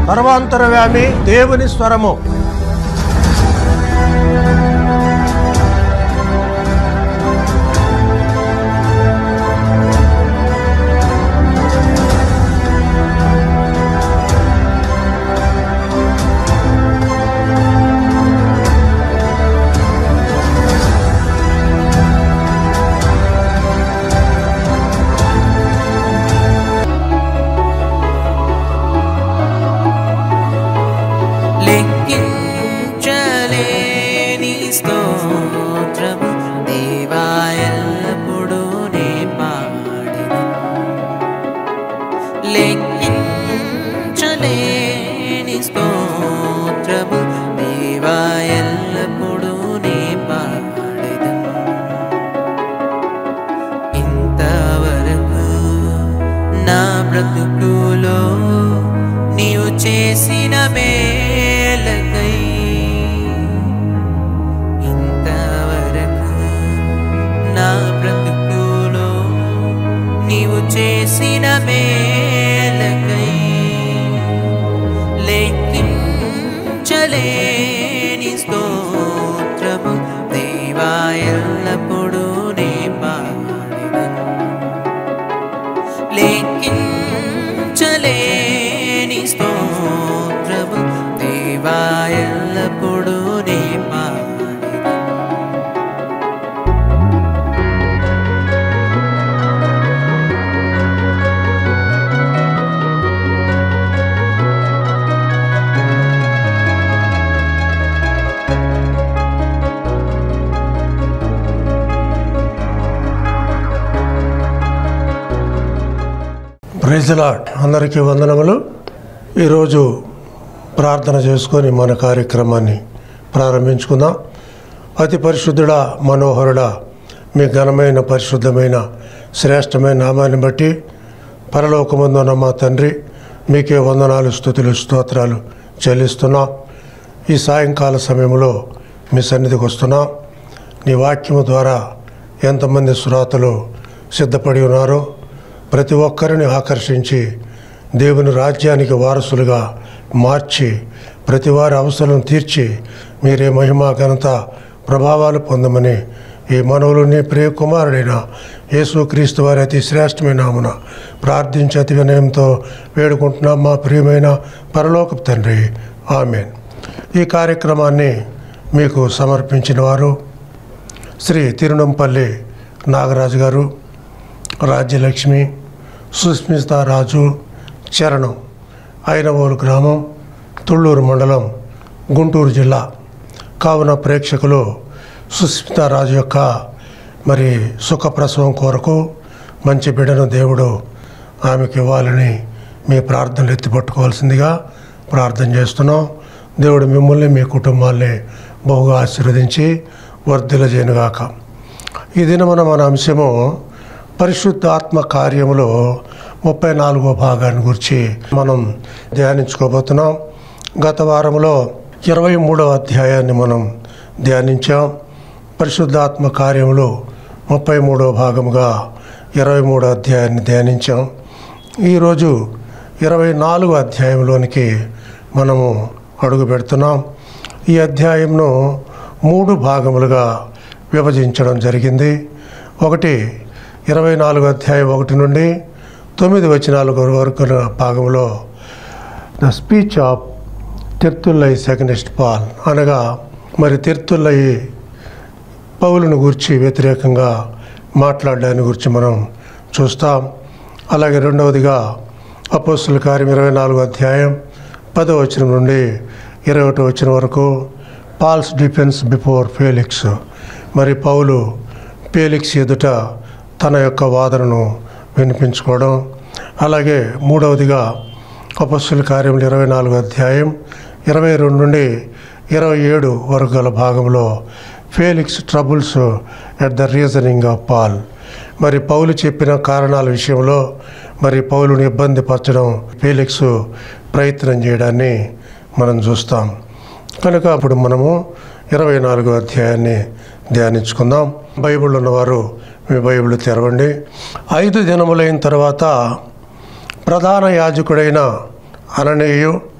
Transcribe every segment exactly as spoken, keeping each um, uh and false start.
సర్వాంతరవ్యామి దేవుని స్వరము. లెక్కించలేని స్తోత్రము దేవా ఎల్లప్పుడూ నే పాడెదను. లెక్కించలేని స్తోత్రము దేవా ఎల్లప్పుడూ నే పాడెదను. ఇంతవరకు నా బ్రతుకులో నీవు చేసిన మేలకై, ఇంతవరకు నా బ్రతుకులో నీవు చేసిన మేలకై లెక్కించలేని స్తోత్రము దేవా ఎల్లప్పుడూ నే పాడెదను. లెక్కించలేని స్తోత్రము దేవా ఎల్లప్పుడూ నే పాడెదను. Praise the Lord. అందరికీ వందనములు. ఈరోజు ప్రార్థన చేసుకొని మన కార్యక్రమాన్ని ప్రారంభించుకుందాం. అతి పరిశుద్ధుడా, మనోహరుడా, మీ ఘనమైన పరిశుద్ధమైన శ్రేష్టమైన నామాన్ని బట్టి పరలోకమందున్న మా తండ్రి, మీకే వందనాలు, స్తుతులు, స్తోత్రాలు చెల్లిస్తున్నాం. ఈ సాయంకాల సమయంలో మీ సన్నిధికి వస్తున్నాం. నీ వాక్యము ద్వారా ఎంతమంది శ్రోతలు సిద్ధపడి ఉన్నారో ప్రతి ఒక్కరిని ఆకర్షించి దేవుని రాజ్యానికి వారసులుగా మార్చి ప్రతి వారి అవసరం తీర్చి మీరే మహిమ ఘనత ప్రభావాలు పొందమని ఈ మనవులని ప్రియ కుమారుడైన యేసుక్రీస్తు వారి అతి శ్రేష్టమైన నామమున ప్రార్థించి అతి వినయంతో వేడుకుంటున్నాం మా ప్రియమైన పరలోకపు తండ్రి, ఆమేన్. ఈ కార్యక్రమాన్ని మీకు సమర్పించిన వారు శ్రీ తిరునంపల్లి నాగరాజు గారు, రాజ్యలక్ష్మి, సుస్మిత రాజు, చరణం, ఐనవోలు గ్రామం, తుళ్ళూరు మండలం, గుంటూరు జిల్లా. కావున ప్రేక్షకులు సుస్మిత రాజు యొక్క మరి సుఖప్రసవం కొరకు మంచి బిడ్డను దేవుడు ఆమెకు ఇవ్వాలని మీ ప్రార్థనలు ఎత్తిపట్టుకోవాల్సిందిగా ప్రార్థన చేస్తున్నాం. దేవుడు మిమ్మల్ని మీ కుటుంబాన్ని బహుగా ఆశీర్వదించి వర్ధిల్లజేయునుగాక. ఈ దినమున మన అంశము పరిశుద్ధాత్మ కార్యములో ముప్పై నాలుగో భాగాన్ని గురించి మనం ధ్యానించుకోబోతున్నాం. గత వారంలో ఇరవై మూడవ అధ్యాయాన్ని మనం ధ్యానించాం. పరిశుద్ధాత్మ కార్యములో ముప్పై మూడవ భాగముగా ఇరవై మూడో అధ్యాయాన్ని ధ్యానించాం. ఈరోజు ఇరవై నాలుగో అధ్యాయంలోనికి మనము అడుగు పెడుతున్నాం. ఈ అధ్యాయంను మూడు భాగములుగా విభజించడం జరిగింది. ఒకటి ఇరవై నాలుగో అధ్యాయం ఒకటి నుండి తొమ్మిది వచనాల వరకు భాగంలో ద స్పీచ్ ఆఫ్ తెర్తుల్లై సెకండెస్ట్ పాల్, అనగా మరి తెర్తుల్లై పౌలును గురించి వ్యతిరేకంగా మాట్లాడడాన్ని గురించి మనం చూస్తాం. అలాగే రెండవదిగా అపోస్తుల కార్యం ఇరవై నాలుగో అధ్యాయం పదో వచనం నుండి ఇరవై ఒకటో వచనం వరకు పాల్స్ డిఫెన్స్ బిఫోర్ ఫేలిక్స్, మరి పౌలు ఫేలిక్స్ ఎదుట తన యొక్క వాదనను వినిపించుకోవడం. అలాగే మూడవదిగా అపోస్తుల కార్యములు ఇరవై నాలుగో అధ్యాయం ఇరవై రెండు నుండి ఇరవై ఏడు వరకు గల భాగంలో Felix troubles at the reasoning of Paul, మరి పౌలు చెప్పిన కారణాల విషయంలో మరి పౌలుని ఇబ్బంది పరచడం ఫేలిక్స్ ప్రయత్నం చేయడాన్ని మనం చూస్తాం. కనుక అప్పుడు మనము ఇరవై నాలుగో అధ్యాయాన్ని ధ్యానించుకుందాం. బైబిల్ ఉన్నవారు మీ బైబిల్ తెరవండి. ఐదు దినములైన తర్వాత ప్రధాన యాజకుడైన అననీయు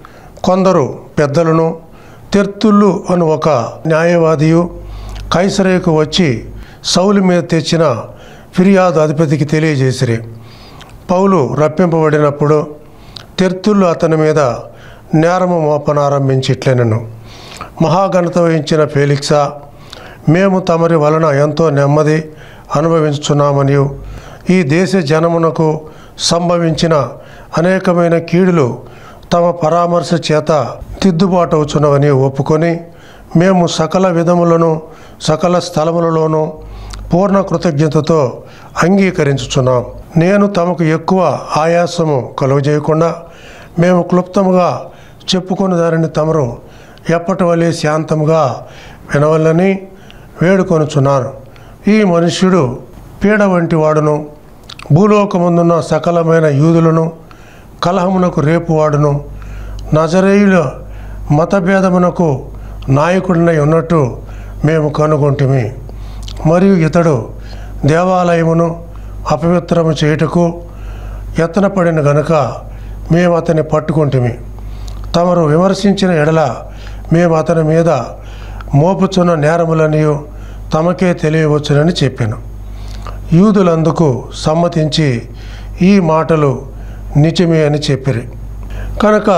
కొందరు పెద్దలను తెర్తుళ్ళు అను ఒక న్యాయవాదియు కైసరేకు వచ్చి సౌలు మీద తెచ్చిన ఫిర్యాదు అధిపతికి తెలియజేసిరి. పౌలు రప్పింపబడినప్పుడు తెర్తుళ్ళు అతని మీద నేరము మోపనారంభించి ఇట్లనెను, మహాఘనత వహించిన ఫేలిక్సా, మేము తమరి వలన ఎంతో నెమ్మది అనుభవించుచున్నామనియు ఈ దేశ జనమునకు సంభవించిన అనేకమైన కీడులు తమ పరామర్శ చేత దిద్దుబాటు అవుచున్నవని ఒప్పుకొని మేము సకల విధములను సకల స్థలములలోనూ పూర్ణ కృతజ్ఞతతో అంగీకరించుచున్నాం. నేను తమకు ఎక్కువ ఆయాసము కలుగజేయకుండా మేము క్లుప్తముగా చెప్పుకుని దానిని తమరు ఎప్పటి వలె శాంతముగా వినవలని వేడుకొనుచున్నాను. ఈ మనుష్యుడు పీడ వంటి వాడును, భూలోకముందున్న సకలమైన యూదులను కలహమునకు రేపువాడును, నజరేయుల మతభేదమునకు నాయకుడినై ఉన్నట్టు మేము కనుగొంటిమి. మరియు ఇతడు దేవాలయమును అపవిత్రము చేయుటకు యత్నపడిన గనుక మేము అతన్ని పట్టుకుంటిమి. తమరు విమర్శించిన ఎడల మేము అతని మీద మోపుచున్న నేరములనియు తమకే తెలియవచ్చునని చెప్పాను. యూదులందుకు సమ్మతించి ఈ మాటలు నిజమే అని చెప్పిరి. కనుక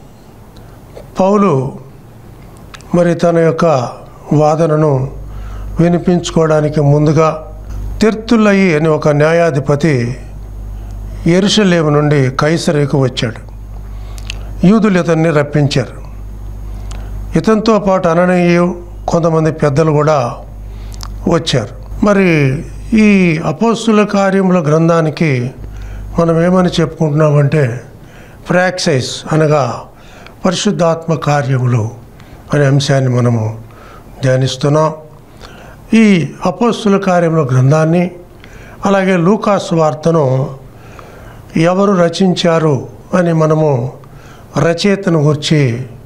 పౌలు మరి తన యొక్క వాదనను వినిపించుకోవడానికి ముందుగా తెర్తుల్లయి అని ఒక న్యాయాధిపతి యెరూషలేము నుండి కైసరేకు వచ్చాడు. యూదులు ఇతన్ని రప్పించారు. ఇతనితో పాటు అననీయు కొంతమంది పెద్దలు కూడా వచ్చారు. మరి ఈ అపోస్తుల కార్యముల గ్రంథానికి మనం ఏమని చెప్పుకుంటున్నామంటే ప్రాక్సైస్ అనగా పరిశుద్ధాత్మ కార్యములు అనే అంశాన్ని మనము ధ్యానిస్తున్నాం. ఈ అపోస్తుల కార్యముల గ్రంథాన్ని అలాగే లూకాసు వార్తను ఎవరు రచించారు అని మనము రచయితను గురించి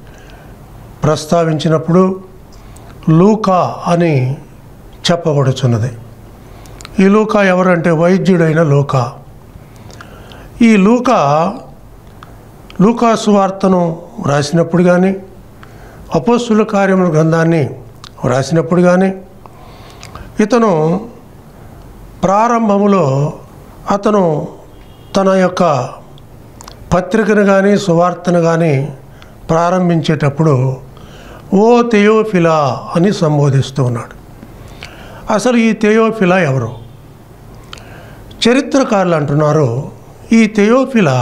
ప్రస్తావించినప్పుడు లూకా అని చెప్పబడుచున్నది. ఈ లూకా ఎవరంటే వైద్యుడైన లూకా. ఈ లూకా లూకాసు వార్తను రాసినప్పుడు కానీ అపోస్తుల కార్యముల గ్రంథాన్ని రాసినప్పుడు కానీ ఇతను ప్రారంభములో అతను తన యొక్క పత్రికను కానీ సువార్తను కానీ ప్రారంభించేటప్పుడు ఓ థెయోఫిలా అని సంబోధిస్తూ ఉన్నాడు. అసలు ఈ థెయోఫిలా ఎవరు? చరిత్రకారులు అంటున్నారు ఈ థెయోఫిలా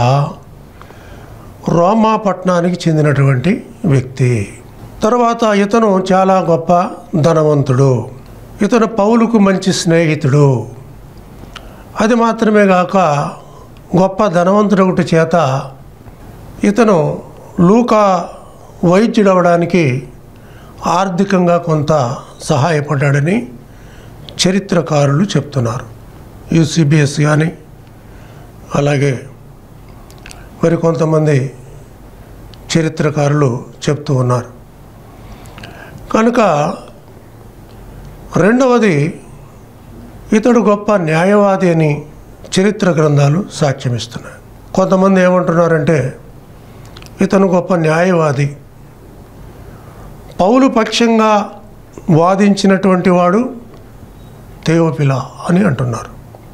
రోమా పట్టణానికి చెందినటువంటి వ్యక్తి. తర్వాత ఇతను చాలా గొప్ప ధనవంతుడు. ఇతను పౌలుకు మంచి స్నేహితుడు. అది మాత్రమే కాక గొప్ప ధనవంతుడు ఒకటి చేత ఇతను లూకా వైద్యుడవడానికి ఆర్థికంగా కొంత సహాయపడ్డాడని చరిత్రకారులు చెప్తున్నారు. యూసీబీఎస్ కానీ అలాగే మరి కొంతమంది చరిత్రకారులు చెప్తూ ఉన్నారు. కనుక రెండవది ఇతడు గొప్ప న్యాయవాది అని చరిత్ర గ్రంథాలు సాక్ష్యమిస్తున్నాయి. కొంతమంది ఏమంటున్నారంటే ఇతను గొప్ప న్యాయవాది, పౌలు పక్షంగా వాదించినటువంటి వాడు థెయోఫిలా అని అంటున్నారు.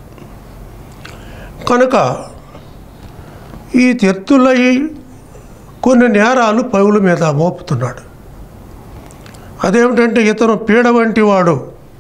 కనుక ఈ తెర్తుల్లయి కొన్ని నేరాలు పౌలు మీద మోపుతున్నాడు. అదేమిటంటే ఇతను పీడ వంటి వాడు,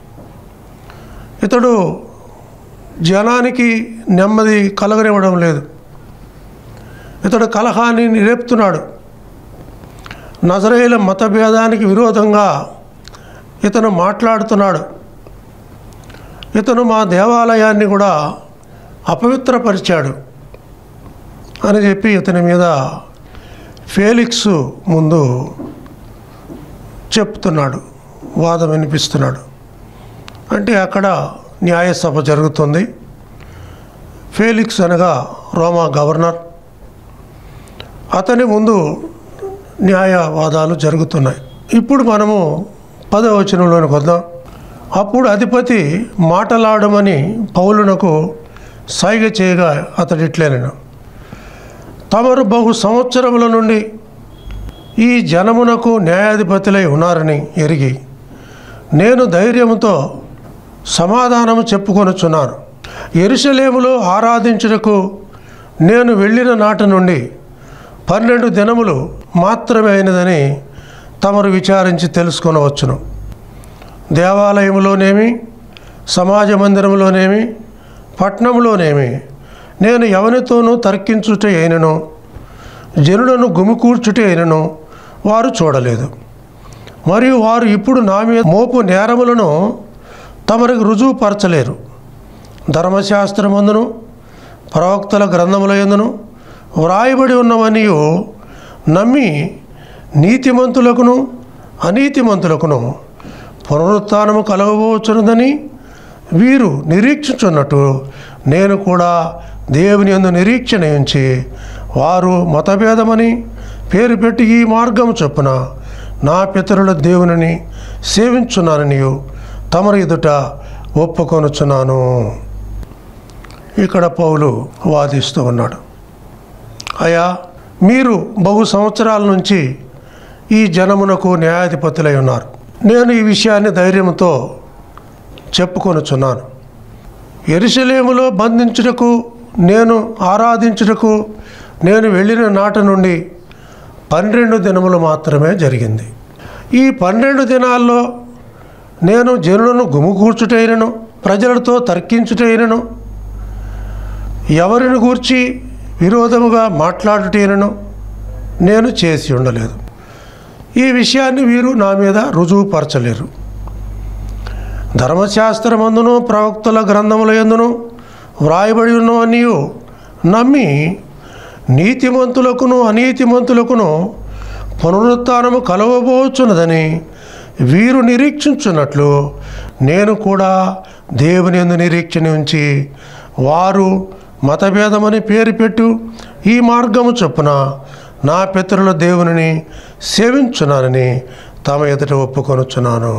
ఇతడు జనానికి నెమ్మది కలగనివ్వడం లేదు, ఇతడు కలహాన్ని రేపుతున్నాడు, నజరేయుల మతభేదానికి విరోధంగా ఇతను మాట్లాడుతున్నాడు, ఇతను మా దేవాలయాన్ని కూడా అపవిత్రపరిచాడు అని చెప్పి ఇతని మీద ఫేలిక్స్ ముందు చెప్తున్నాడు, వాదం వినిపిస్తున్నాడు. అంటే అక్కడ న్యాయసభ జరుగుతుంది. ఫేలిక్స్ అనగా రోమా గవర్నర్, అతని ముందు న్యాయవాదాలు జరుగుతున్నాయి. ఇప్పుడు మనము పదవ వచనంలోనికి వద్దాం. అప్పుడు అధిపతి మాటలాడమని పౌలునకు సైగ చేయగా అతడు ఇట్లేనను, తమరు బహు సంవత్సరముల నుండి ఈ జనమునకు న్యాయాధిపతులై ఉన్నారని ఎరిగి నేను ధైర్యముతో సమాధానము చెప్పుకొనుచున్నాను. యెరూషలేములో ఆరాధించుటకు నేను వెళ్ళిన నాటి నుండి పన్నెండు దినములు మాత్రమే అయినదని తమరు విచారించి తెలుసుకొనవచ్చును. దేవాలయములోనేమి, సమాజ మందిరంలోనేమి, పట్టణంలోనేమి నేను ఎవరితోనూ తర్కించుట అయినను, జనులను గుమికూర్చుట అయినను వారు చూడలేదు. మరియు వారు ఇప్పుడు నా మీద మోపు నేరములను తమరికి రుజువుపరచలేరు. ధర్మశాస్త్రమందును ప్రవక్తల గ్రంథముల యందును వ్రాయబడి ఉన్నవనియు నమ్మి నీతిమంతులకును అనీతిమంతులకును పునరుత్థానము కలగబోచున్నదని వీరు నిరీక్షించున్నట్టు నేను కూడా దేవుని యందు నిరీక్షణ ఉంచి వారు మతభేదమని పేరు పెట్టి ఈ మార్గము చొప్పున నా పితరుల దేవునిని సేవించున్నాననియు తమరి ఎదుట ఒప్పుకొనుచున్నాను. ఇక్కడ పౌలు వాదిస్తూ ఉన్నాడు. అయ్యా, మీరు బహు సంవత్సరాల నుంచి ఈ జనమునకు న్యాయాధిపతులై ఉన్నారు. నేను ఈ విషయాన్ని ధైర్యంతో చెప్పుకొనుచున్నాను. యెరూషలేములో బంధించుటకు, నేను ఆరాధించుటకు నేను వెళ్ళిన నాటి నుండి పన్నెండు దినములు మాత్రమే జరిగింది. ఈ పన్నెండు దినాల్లో నేను జనులను గుమికూర్చుటైనను, ప్రజలతో తర్కించుటైనను, ఎవరిని గూర్చి విరోధముగా మాట్లాడుటైనను నేను చేసి ఉండలేదు. ఈ విషయాన్ని వీరు నా మీద రుజువుపరచలేరు. ధర్మశాస్త్రమందును ప్రవక్తల గ్రంథముల యందును వ్రాయబడి ఉన్నవన్నీ నమ్మి నీతిమంతులకును అనీతిమంతులకును పునరుత్థానము కలగబోచున్నదని వీరు నిరీక్షించున్నట్లు నేను కూడా దేవుని యందు నిరీక్షణ ఉంచి వారు మతభేదమని పేరు పెట్టు ఈ మార్గము చొప్పున నా పితరుల దేవునిని సేవించున్నానని తమ ఎదుట ఒప్పుకొనుచున్నాను.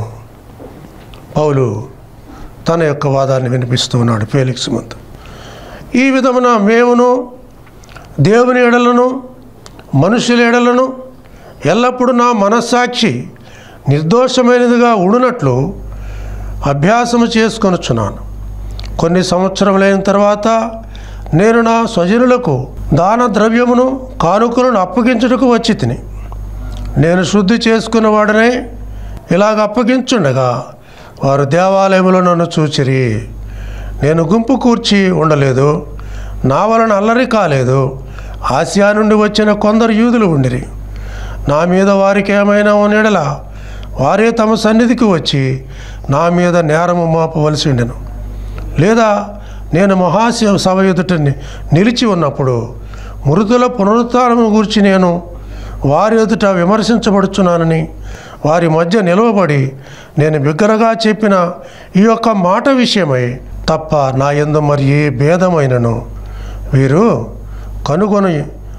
పౌలు తన యొక్క వాదాన్ని వినిపిస్తూ ఉన్నాడు ఫేలిక్స్ ముందు. ఈ విధమున మేమును దేవుని ఎడలను మనుషుల ఎడలను ఎల్లప్పుడూ నా మనస్సాక్షి నిర్దోషమైనదిగా ఉండునట్లు అభ్యాసము చేసుకొనుచున్నాను. కొన్ని సంవత్సరములైన తర్వాత నేను నా స్వజనులకు దాన ద్రవ్యమును కానుకలను అప్పగించుటకు వచ్చి తిని నేను శుద్ధి చేసుకున్నవాడనే ఇలాగ అప్పగించుండగా వారు దేవాలయంలో నన్ను చూచిరి. నేను గుంపు కూర్చి ఉండలేదు, నా వలన అల్లరి కాలేదు. ఆసియా నుండి వచ్చిన కొందరు యూదులు ఉండిరి. నా మీద వారికి ఏమైనా ఉన్నడలా వారే తమ సన్నిధికి వచ్చి నా మీద నేరము మోపవలసి ఉండెను. లేదా నేను మహాశివ సభ ఎదుట నిలిచి ఉన్నప్పుడు మృతుల పునరుత్థానము గురించి నేను వారి ఎదుట విమర్శించబడుచున్నానని వారి మధ్య నిలవబడి నేను బిగ్గరగా చెప్పిన ఈ యొక్క మాట విషయమై తప్ప నా యందు మరి ఏ భేదమైనను వీరు కనుగొని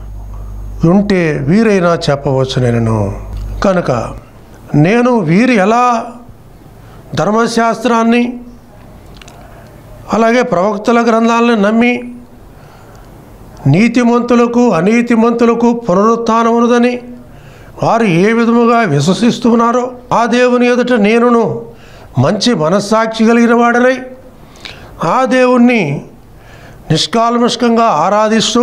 ఉంటే వీరైనా చెప్పవచ్చు నేను. కనుక నేను వీరు ఎలా ధర్మశాస్త్రాన్ని అలాగే ప్రవక్తల గ్రంథాలను నమ్మి నీతిమంతులకు అనీతిమంతులకు పునరుత్థానం ఉన్నదని వారు ఏ విధముగా విశ్వసిస్తున్నారో ఆ దేవుని ఎదుట నేనును మంచి మనస్సాక్షి కలిగిన వాడనై ఆ దేవుణ్ణి నిష్కాల్మషంగా ఆరాధిస్తూ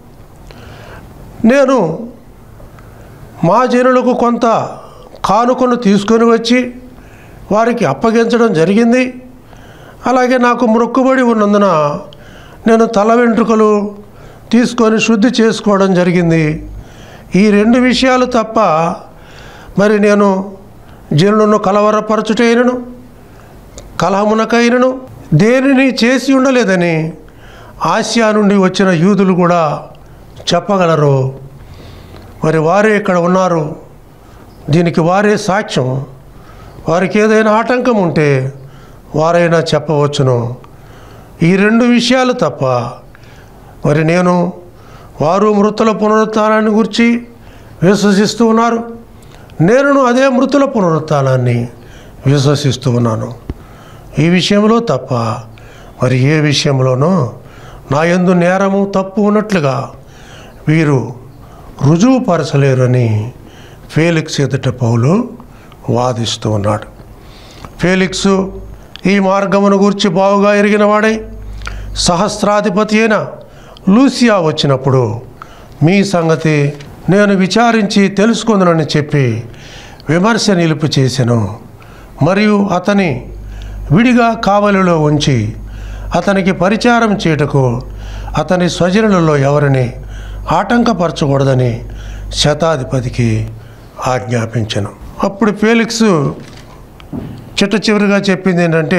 నేను మా జనులకు కొంత కానుకను తీసుకొని వచ్చి వారికి అప్పగించడం జరిగింది. అలాగే నాకు మొక్కుబడి ఉన్నందున నేను తల వెంట్రుకలు తీసుకొని శుద్ధి చేసుకోవడం జరిగింది. ఈ రెండు విషయాలు తప్ప మరి నేను జనులను కలవరపరచుటైనను కలహమునకైనను దేనిని చేసి ఉండలేదని ఆసియా నుండి వచ్చిన యూదులు కూడా చెప్పగలరు. మరి వారే ఇక్కడ ఉన్నారు, దీనికి వారే సాక్ష్యం. వారికి ఏదైనా ఆటంకం ఉంటే వారైనా చెప్పవచ్చును. ఈ రెండు విషయాలు తప్ప మరి నేను వారు మృతుల పునరుత్థానాన్ని గురించి విశ్వసిస్తూ ఉన్నారు, నేను అదే మృతుల పునరుత్థానాన్ని విశ్వసిస్తూ ఉన్నాను. ఈ విషయంలో తప్ప మరి ఏ విషయంలోనూ నా యందు నేరము తప్పు ఉన్నట్లుగా వీరు రుజువుపరచలేరని ఫేలిక్స్ ఎదుట పౌలు వాదిస్తూ ఉన్నాడు. ఫేలిక్సు ఈ మార్గమును గూర్చి బావుగా ఎరిగిన వాడై సహస్రాధిపతి అయిన లూసియా వచ్చినప్పుడు మీ సంగతి నేను విచారించి తెలుసుకుందునని చెప్పి విమర్శ నిలుపు చేసెను. మరియు అతని విడిగా కావలిలో ఉంచి అతనికి పరిచారం చేయుటకు అతని స్వజనులలో ఎవరిని ఆటంకపరచకూడదని శతాధిపతికి ఆజ్ఞాపించెను. అప్పుడు ఫేలిక్స్ చిట్ట చివరిగా చెప్పింది ఏంటంటే,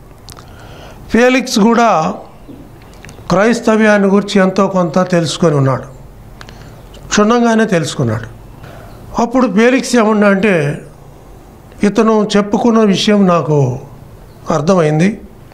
ఫేలిక్స్ కూడా క్రైస్తవ్యాన్ని గురించి ఎంతో కొంత తెలుసుకొని ఉన్నాడు, క్షుణ్ణంగానే తెలుసుకున్నాడు. అప్పుడు ఫేలిక్స్ ఏమన్నా అంటే, ఇతను చెప్పుకున్న విషయం నాకు అర్థమైంది.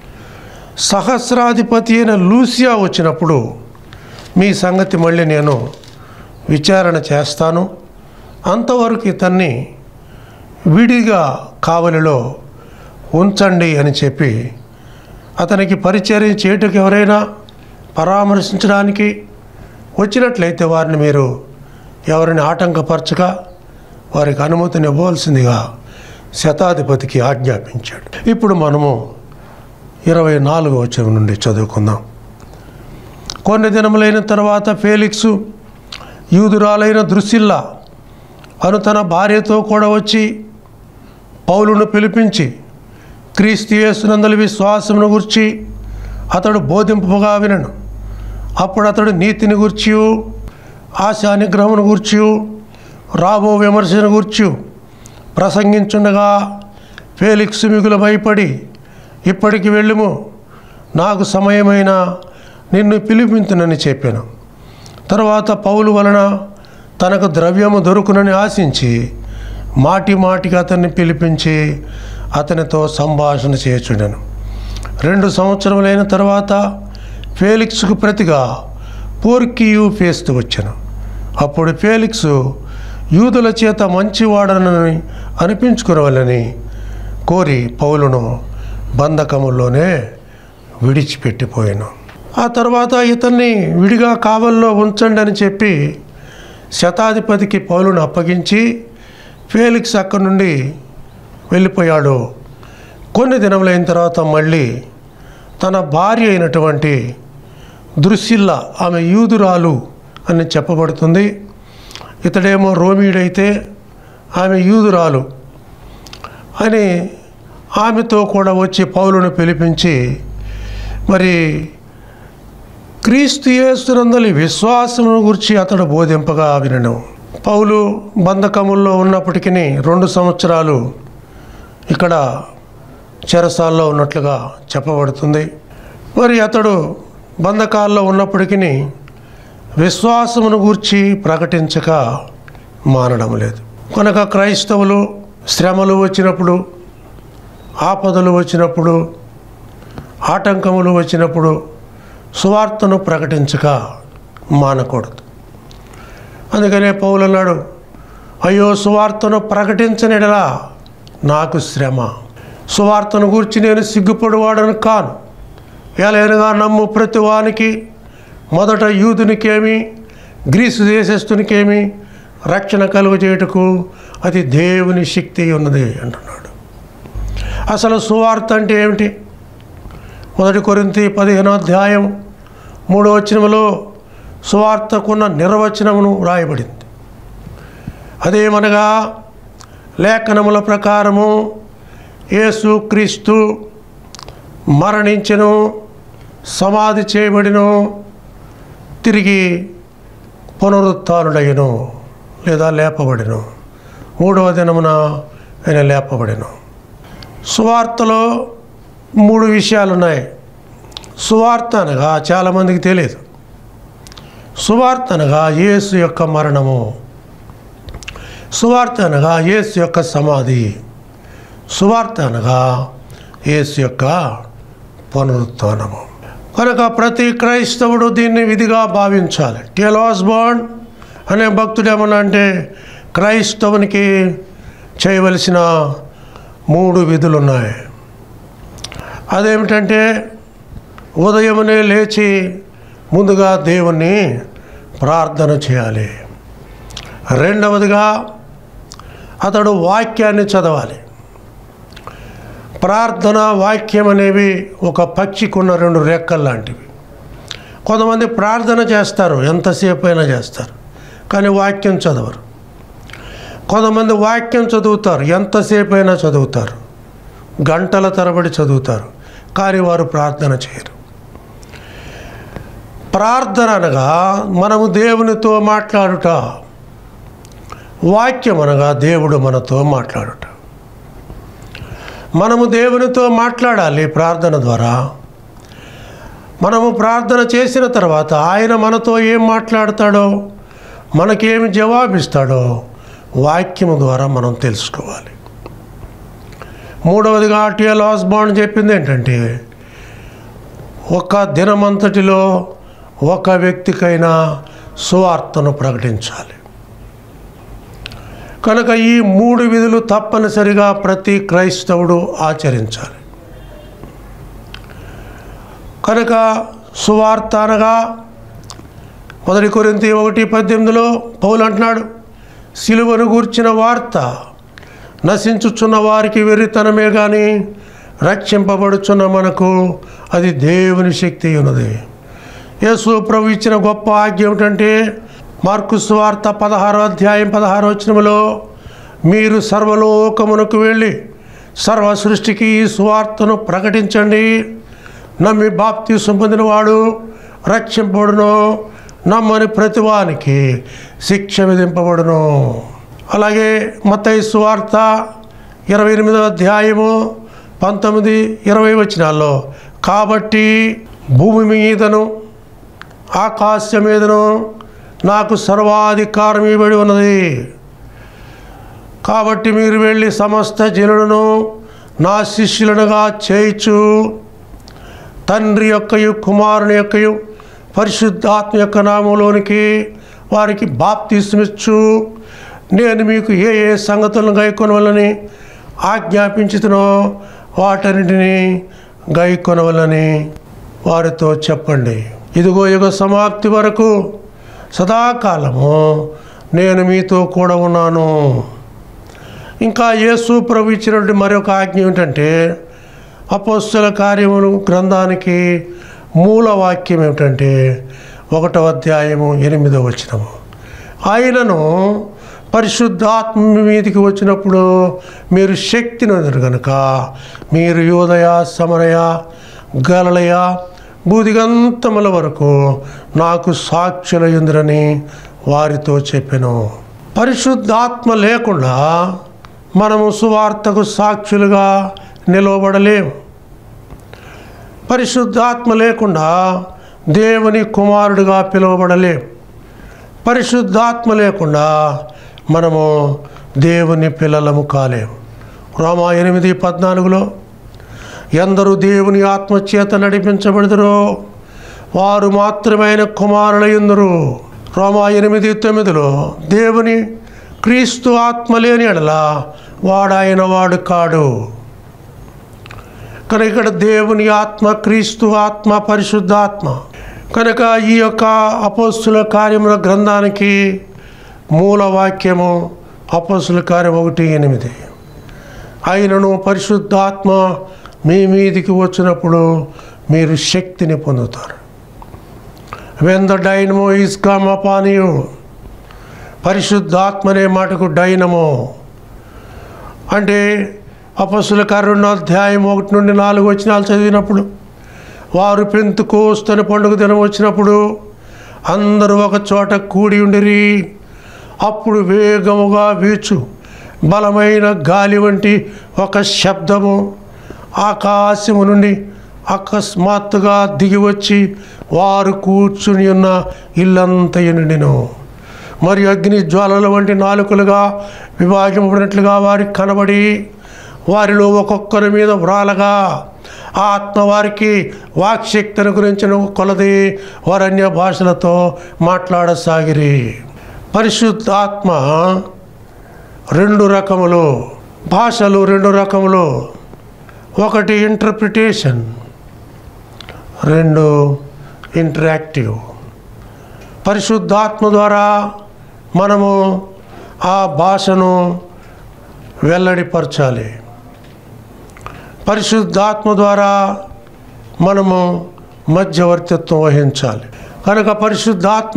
సహస్రాధిపతి అయిన లూసియా వచ్చినప్పుడు మీ సంగతి మళ్ళీ నేను విచారణ చేస్తాను, అంతవరకు ఇతన్ని విడిగా కావలిలో ఉంచండి అని చెప్పి అతనికి పరిచర్య చేయటకు ఎవరైనా పరామర్శించడానికి వచ్చినట్లయితే వారిని మీరు ఎవరిని ఆటంకపరచక వారికి అనుమతిని ఇవ్వవలసిందిగా శతాధిపతికి ఆజ్ఞాపించాడు. ఇప్పుడు మనము ఇరవై నాలుగో వచనం నుండి చదువుకుందాం. కొన్ని దినములైన తర్వాత ఫేలిక్సు యూదురాలైన ద్రుసిల్లా అను తన భార్యతో కూడా వచ్చి పౌలును పిలిపించి క్రీస్తు యేసునందలి విశ్వాసమును గూర్చి అతడు బోధింపగా వినను. అప్పుడు అతడు నీతిని గూర్చి, ఆశా నిగ్రహమును గూర్చి, రాబో విమర్శను గూర్చి ప్రసంగించుండగా ఫేలిక్సు మిగులు భయపడి, ఇప్పటికి వెళ్ళుము, నాకు సమయమైన నిన్ను పిలిపించునని చెప్పాను. తర్వాత పౌలు వలన తనకు ద్రవ్యము దొరుకునని ఆశించి మాటి మాటికి అతన్ని పిలిపించి అతనితో సంభాషణ చేయుచుండెను. రెండు సంవత్సరములైన తర్వాత ఫేలిక్స్కు ప్రతిగా పోర్కియు ఫేస్తు వచ్చెను. అప్పుడు ఫేలిక్సు యూదుల చేత మంచివాడనని అనిపించుకునవలని కోరి పౌలును బంధకముల్లోనే విడిచిపెట్టిపోయాను. ఆ తర్వాత ఇతన్ని విడిగా కావల్లో ఉంచండి అని చెప్పి శతాధిపతికి పౌలును అప్పగించి ఫేలిక్స్ అక్కడి నుండి వెళ్ళిపోయాడు. కొన్ని దినములైన తర్వాత మళ్ళీ తన భార్య అయినటువంటి ద్రుసిల్లా, ఆమె యూదురాలు అని చెప్పబడుతుంది, ఇతడేమో రోమీయుడైతే ఆమె యూదురాలు అని ఆమెతో కూడా వచ్చి పౌలును పిలిపించి మరి క్రీస్తు యేసునందలి విశ్వాసమును గురించి అతడు బోధింపగా వినను. పౌలు బంధకముల్లో ఉన్నప్పటికీ రెండు సంవత్సరాలు ఇక్కడ చెరసాల్లో ఉన్నట్లుగా చెప్పబడుతుంది. మరి అతడు బంధకాల్లో ఉన్నప్పటికీ విశ్వాసమును గూర్చి ప్రకటించక మానడం లేదు. కనుక క్రైస్తవులు శ్రమలు వచ్చినప్పుడు, ఆపదలు వచ్చినప్పుడు, ఆటంకములు వచ్చినప్పుడు సువార్తను ప్రకటించక మానకూడదు. అందుకనే పౌలు అన్నాడు, అయ్యో సువార్తను ప్రకటించనిడలా నాకు శ్రమ. సువార్తను గూర్చి నేను సిగ్గుపడివాడను కాను. ఎలాగనగా నమ్ము ప్రతి వానికి మొదట యూదునికేమి గ్రీసు దేశస్థునికేమి రక్షణ కలుగజేయుటకు అది దేవుని శక్తి ఉన్నది అంటున్నాడు. అసలు సువార్త అంటే ఏమిటి? మొదటి కొరింథీ పదిహేనో అధ్యాయం మూడో వచనములో సువార్తకున్న నిర్వచనమును రాయబడింది. అదేమనగా లేఖనముల ప్రకారము యేసు క్రీస్తు మరణించెను, సమాధి చేయబడిను, తిరిగి పునరుత్థానుడయ్యను లేదా లేపబడిను, మూడవ దినమున ఆయన లేపబడిను. సువార్తలో మూడు విషయాలు ఉన్నాయి. సువార్త అనగా చాలామందికి తెలియదు. సువార్త అనగా యేసు యొక్క మరణము, సువార్త అనగా యేసు యొక్క సమాధి, సువార్త అనగా యేసు యొక్క పునరుత్థానము. కనుక ప్రతి క్రైస్తవుడు దీన్ని విధిగా భావించాలి. టెలోస్ బాండ్ అనే భక్తుడు ఏమన్నా అంటే క్రైస్తవునికి చేయవలసిన మూడు విధులు ఉన్నాయి. అదేమిటంటే ఉదయమునే లేచి ముందుగా దేవుణ్ణి ప్రార్థన చేయాలి. రెండవదిగా అతడు వాక్యాన్ని చదవాలి. ప్రార్థన, వాక్యం అనేవి ఒక పక్షికున్న రెండు రెక్కలు లాంటివి. కొంతమంది ప్రార్థన చేస్తారు, ఎంతసేపు అయినా చేస్తారు, కానీ వాక్యం చదవరు. కొంతమంది వాక్యం చదువుతారు, ఎంతసేపు అయినా చదువుతారు, గంటల తరబడి చదువుతారు, కానీ వారు ప్రార్థన చేయరు. ప్రార్థన అనగా మనము దేవునితో మాట్లాడుట, వాక్యం అనగా దేవుడు మనతో మాట్లాడుట. మనము దేవునితో మాట్లాడాలి ప్రార్థన ద్వారా. మనము ప్రార్థన చేసిన తర్వాత ఆయన మనతో ఏం మాట్లాడతాడో, మనకేమి జవాబిస్తాడో వాక్యము ద్వారా మనం తెలుసుకోవాలి. మూడవదిగా టిఎల్ ఆస్బార్న్ చెప్పింది ఏంటంటే, ఒక దినమంతటిలో ఒక వ్యక్తికైనా సువార్తను ప్రకటించాలి. కనుక ఈ మూడు విధులు తప్పనిసరిగా ప్రతి క్రైస్తవుడు ఆచరించాలి. కనుక సువార్త అనగా మొదటి కొరింథీ ఒకటి పద్దెనిమిదిలో పౌలు అంటున్నాడు, సిలువను గూర్చిన వార్త నశించుచున్న వారికి వెర్రితనమే కానీ రక్షింపబడుచున్న మనకు అది దేవుని శక్తి ఉన్నది. యేసు ప్రభు ఇచ్చిన గొప్ప ఆజ్ఞ ఏమిటంటే, మార్కు సువార్త పదహారో అధ్యాయం పదహారో వచనములో, మీరు సర్వలోకమునకు వెళ్ళి సర్వ సృష్టికి ఈ సువార్తను ప్రకటించండి. నమ్మి బాప్తిసం పొందినవాడు రక్షింపబడును, నమ్మని ప్రతివానికి శిక్ష విధింపబడును. అలాగే మత్తయి సువార్త ఇరవై ఎనిమిదో అధ్యాయము పంతొమ్మిది ఇరవై వచనాల్లో, కాబట్టి భూమి మీదను ఆకాశం మీదను నాకు సర్వాధికారం ఇవ్వబడి ఉన్నది. కాబట్టి మీరు వెళ్ళి సమస్త జనులను నా శిష్యులనుగా చేయించు, తండ్రి యొక్కయు కుమారుని యొక్కయు పరిశుద్ధాత్మ యొక్క నామంలోనికి వారికి బాప్తిస్మిచ్చు. నేను మీకు ఏ ఏ సంగతులను గైకొనవలని ఆజ్ఞాపించుతునో వాటన్నిటిని గైకొనవలని వారితో చెప్పండి. ఇదిగో యుగ సమాప్తి వరకు సదాకాలము నేను మీతో కూడా ఉన్నాను. ఇంకా యేసు ప్రభు ఇచ్చినటువంటి మరొక ఆజ్ఞ ఏమిటంటే, అపోస్తల కార్యములు గ్రంథానికి మూల వాక్యం ఏమిటంటే ఒకటవ అధ్యాయము ఎనిమిదవ వచనము, ఆయనను పరిశుద్ధాత్మ మీదికి వచ్చినప్పుడు మీరు శక్తిని పొందురు కనుక మీరు యూదయ, సమరయ, గలిలయ, భూదిగంతముల వరకు నాకు సాక్షులయ్యుందురని వారితో చెప్పెను. పరిశుద్ధాత్మ లేకుండా మనము సువార్తకు సాక్షులుగా నిలవబడలేము. పరిశుద్ధాత్మ లేకుండా దేవుని కుమారుడిగా పిలువబడలేము. పరిశుద్ధాత్మ లేకుండా మనము దేవుని పిల్లలము కాలేము. రోమా ఎనిమిది పద్నాలుగులో, ఎందరూ దేవుని ఆత్మచేత నడిపించబడుదురో వారు మాత్రమైన కుమారులయ్యుందురు. రోమా ఎనిమిది తొమ్మిదిలో, దేవుని క్రీస్తు ఆత్మ లేని ఎడల వాడాయన వాడు కాడు. కనుక ఇక్కడ దేవుని ఆత్మ, క్రీస్తు ఆత్మ, పరిశుద్ధాత్మ. కనుక ఈ యొక్క అపోస్తుల కార్యముల గ్రంథానికి మూల వాక్యము అపోస్తుల కార్యం ఒకటి ఎనిమిది. ఆయనను పరిశుద్ధాత్మ మీ మీదికి వచ్చినప్పుడు మీరు శక్తిని పొందుతారు. When the dynamo is come upon you, పరిశుద్ధాత్మనే మాటకు డైనమో అంటే అపోస్తుల కార్యం రెండో అధ్యాయం ఒకటి నుండి నాలుగు వచనాలు చదివినప్పుడు, వారు పెంతెకోస్తు పండుగ దినం వచ్చినప్పుడు అందరూ ఒక చోట కూడి ఉండిరి. అప్పుడు వేగముగా వీచు బలమైన గాలి వంటి ఒక శబ్దము ఆకాశము నుండి అకస్మాత్తుగా దిగి వచ్చి వారు కూర్చుని ఉన్న ఇల్లంతా నిండెను. మరియు అగ్ని జ్వాలల వంటి నాలుకలుగా విభాగింపబడినట్లుగా వారికి కనబడి వారిలో ఒక్కొక్కరి మీద వ్రాలగా ఆత్మ వారికి వాక్శక్తిని గురించిన కొలది వారు అన్య భాషలతో మాట్లాడసాగిరి. పరిశుద్ధాత్మ రెండు రకములు, భాషలు రెండు రకములు. ఒకటి ఇంటర్ప్రిటేషన్, రెండు ఇంటరాక్టివ్. పరిశుద్ధాత్మ ద్వారా మనము ఆ భాషను వెల్లడిపరచాలి. పరిశుద్ధాత్మ ద్వారా మనము మధ్యవర్తిత్వం వహించాలి. కనుక పరిశుద్ధాత్మ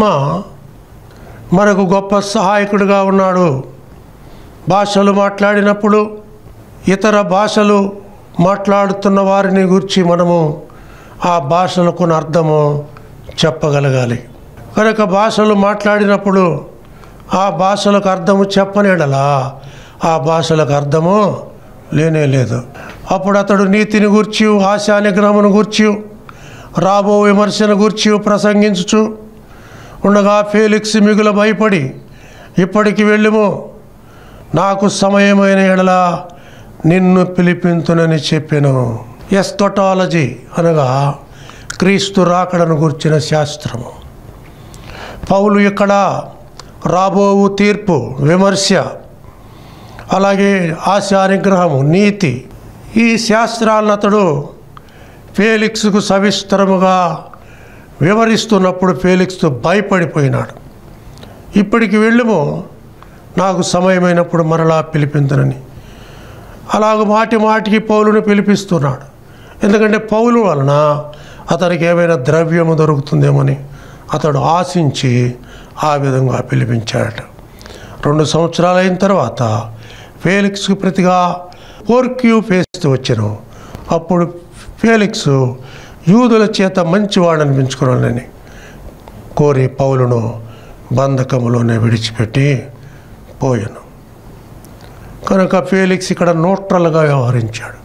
మనకు గొప్ప సహాయకుడిగా ఉన్నాడు. భాషలు మాట్లాడినప్పుడు ఇతర భాషలు మాట్లాడుతున్న వారిని గురించి మనము ఆ భాషలకు అర్థము చెప్పగలగాలి. కనుక భాషలు మాట్లాడినప్పుడు ఆ భాషలకు అర్థము చెప్పనేడలా ఆ భాషలకు అర్థము లేనే లేదు. అప్పుడు అతడు నీతిని గూర్చి, ఆశా నిగ్రహమును గూర్చి, రాబో విమర్శను గూర్చి ప్రసంగించుచు ఉండగా ఫేలిక్స్ మిగుల భయపడి, ఇప్పటికి వెళ్ళుము, నాకు సమయమైన ఎడల నిన్ను పిలిపింతునని చెప్పాను. ఎస్కటాలజీ అనగా క్రీస్తు రాకడను గుర్చిన శాస్త్రము. పౌలు ఇక్కడ రాబోవు తీర్పు, విమర్శ, అలాగే ఆశా నిగ్రహము, నీతి, ఈ శాస్త్రాలను అతడు ఫేలిక్స్కు సవిస్తరముగా వివరిస్తున్నప్పుడు ఫేలిక్స్ భయపడిపోయినాడు. ఇప్పటికి వెళ్ళుము, నాకు సమయమైనప్పుడు మరలా పిలిపించనని అలాగ మాటి మాటికి పౌలుని పిలిపిస్తున్నాడు. ఎందుకంటే పౌలు వలన అతనికి ఏమైనా ద్రవ్యము దొరుకుతుందేమని అతడు ఆశించి ఆ విధంగా పిలిపించాడట. రెండు సంవత్సరాలు అయిన తర్వాత ఫేలిక్స్కు ప్రతిగా పోర్క్యూ ఫేస్తు వచ్చెను. అప్పుడు ఫేలిక్స్ యూదుల చేత మంచివాడు అనిపించుకోవాలని కోరి పౌలును బంధకములోనే విడిచిపెట్టి పోయాను. కనుక ఫేలిక్స్ ఇక్కడ న్యూట్రల్గా వ్యవహరించాడు.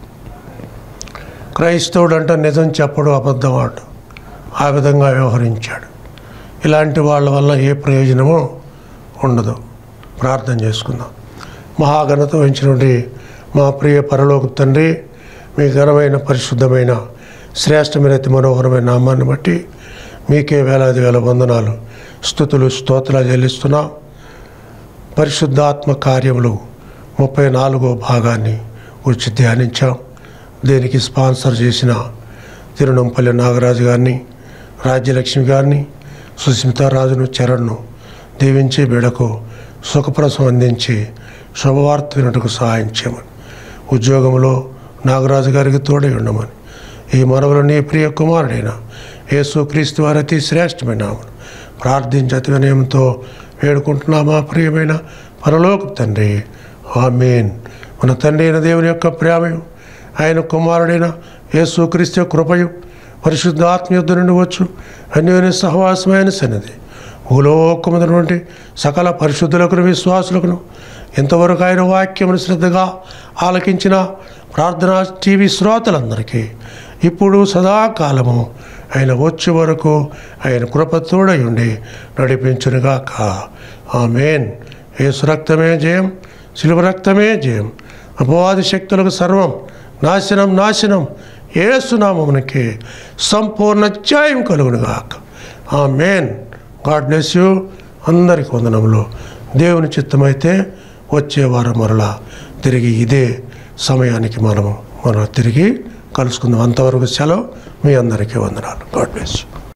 క్రైస్తవుడు అంటే నిజం చెప్పడు, అబద్ధం ఆడు, ఆ విధంగా వ్యవహరించాడు. ఇలాంటి వాళ్ళ వల్ల ఏ ప్రయోజనమూ ఉండదు. ప్రార్థన చేసుకుందాం. మహాఘనత వహించినటువంటి మా ప్రియ పరలోక తండ్రి, మీ ఘనమైన పరిశుద్ధమైన శ్రేష్టమైన అతి మనోహరమైన నామాన్ని బట్టి మీకే వేలాది వేల వందనాలు, స్తుతులు, స్తోత్రాలు చెల్లిస్తున్నాం. పరిశుద్ధాత్మ కార్యములు ముప్పై నాలుగో భాగాన్ని గురించి ధ్యానించాం. దీనికి స్పాన్సర్ చేసిన తిరునంపల్లి నాగరాజు గారిని, రాజ్యలక్ష్మి గారిని, సుస్మితారాజును, చరణ్ను దీవించి బిడకు సుఖప్రసం అందించి శుభవార్త వినటకు సహాయం చేయమని, ఉద్యోగంలో నాగరాజు గారికి తోడై ఉండమని, ఈ మనవలు నీ ప్రియ కుమారుడైన యేసుక్రీస్తు వారి అతి శ్రేష్టమైన నామమున ప్రార్థించి అతి వినయంతో వేడుకుంటున్నా మా ప్రియమైన పరలోక తండ్రి, ఆమేన్. మన తండ్రి అయిన దేవుని యొక్క ప్రేమయు, ఆయన కుమారుడైన యేసుక్రీస్తు కృపయు, పరిశుద్ధ ఆత్మయుద్ధ నుండి వచ్చు అన్యోన్య సహవాసమైన సన్నిధి భూలోకమునటువంటి సకల పరిశుద్ధులకు, విశ్వాసులకు, ఇంతవరకు ఆయన వాక్యమును శ్రద్ధగా ఆలకించిన ప్రార్థనా టీవీ శ్రోతలందరికీ ఇప్పుడు సదాకాలము ఆయన వచ్చే వరకు ఆయన కృప తోడై ఉండి నడిపించునుగాక. ఆమేన్. యేసు రక్తమే జయం, శిలువ రక్తమే జయం. అపవాది శక్తులకు సర్వం నాశనం, నాశనం. యేసు నామమునకి సంపూర్ణ జయం కలుగునుగాక. ఆమేన్. God bless you. అందరికి వందనములు. దేవుని చిత్తమైతే వచ్చే వారం మరలా తిరిగి ఇదే సమయానికి మనము మనం తిరిగి కలుసుకుందాం. అంతవరకు సెలవు. మీ అందరికీ వందనాలు. God bless you.